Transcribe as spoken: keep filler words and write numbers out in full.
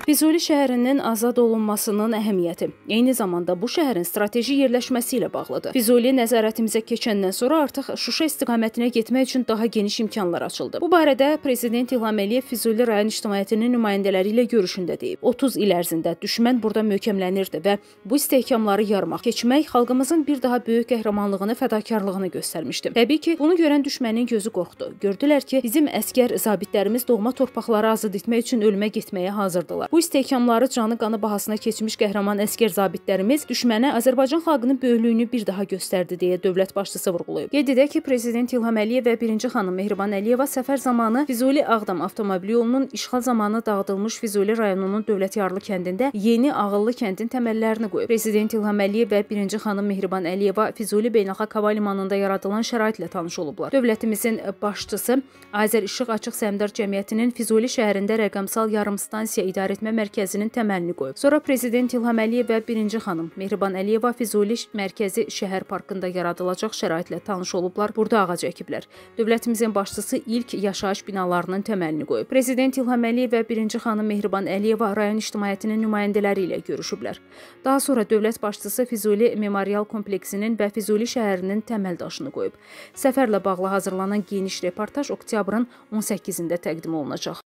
Füzuli şəhərinin azad olunmasının əhəmiyyəti eyni zamanda bu şəhərin strateji yerləşməsi ilə bağlıdır. Füzuli nəzarətimizə keçəndən sonra artıq Şuşa istiqamətinə getmək üçün daha geniş imkanlar açıldı. Bu barədə Prezident İlham Əliyev Füzuli rayon ictimaiyyətinin nümayəndələri ilə görüşündə deyib. otuz il ərzində düşmən burada möhkəmlənirdi və bu istehkamları yarmaq, keçmək xalqımızın bir daha böyük qəhrəmanlığını, fədakarlığını göstərmişdi. Təbii ki, bunu görən düşmənin gözü qorxdu. Gördülər ki, bizim əskər zabitlərimiz doğma torpaqları azad etmək üçün ölümə getməyə hazırdılar. Bu istehkamları canı qanı bahasına keçmiş qəhrəman əskər zabitlərimiz düşmənə Azərbaycan xalqının böyüklüyünü bir daha göstərdi deyə dövlət başçısı vurğulayıb. Qeyd edək ki, Prezident İlham Əliyev və birinci xanım Mehriban Əliyeva səfər zamanı Füzuli-Ağdam avtomobil yolunun işğal zamanı dağıdılmış Füzuli rayonunun Dövlətyarlı kəndində yeni ağıllı kəndin təməllərini qoyub. Prezident İlham Əliyev və birinci xanım Mehriban Əliyeva Füzuli Beynəlxalq Hava Limanında yaradılan şəraitlə tanış olublar. Dövlətimizin başçısı Azər İşıq Açıq Səhmdar Cəmiyyətinin Füzuli şəhərində rəqəmsal yarımstansiya idarəetmə mərkəzinin təməlini qoyub. Sonra Prezident İlham Əliyev və birinci xanım Mehriban Əliyeva Füzuli mərkəzi şəhər parkında yaradılacaq şəraitlə tanış olublar. Burada ağac əkiblər. Dövlətimizin başçısı ilk yaşayış binalarının təməlini qoyub. Prezident İlham Əliyev və birinci xanım Mehriban Əliyeva rayon ictimaiyyətinin nümayəndələri ilə görüşüblər. Daha sonra dövlət başçısı Füzuli Memorial kompleksinin və Füzuli şəhərinin təməl daşını qoyub. Səfərlə bağlı hazırlanan geniş reportaj oktyabrın on səkkizində təqdim olunacaq.